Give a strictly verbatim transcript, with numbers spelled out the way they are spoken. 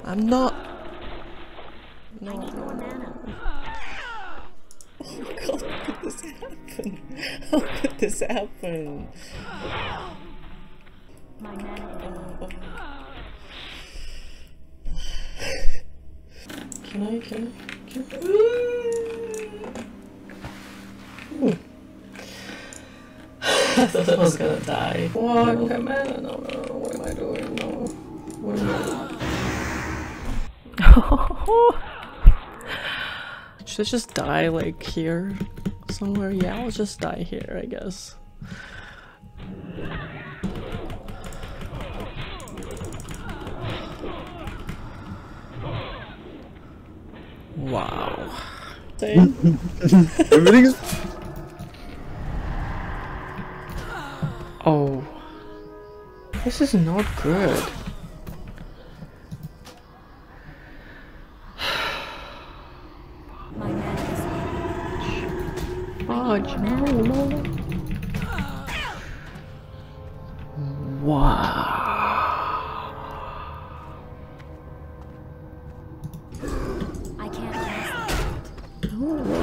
I'm not. No. I need more mana. Oh god, how could this happen? How could this happen? My mana is Can I, can I, can I? Ooh. I thought I was gonna die. Oh, I don't have mana. No, no, no. What am I doing? No. What am I doing? Should I just die like here? Somewhere? Yeah, I'll just die here, I guess. Wow. Everything's. Oh. This is not good. my mana is Fudge, no, no. Wow. I can't cast it. No way.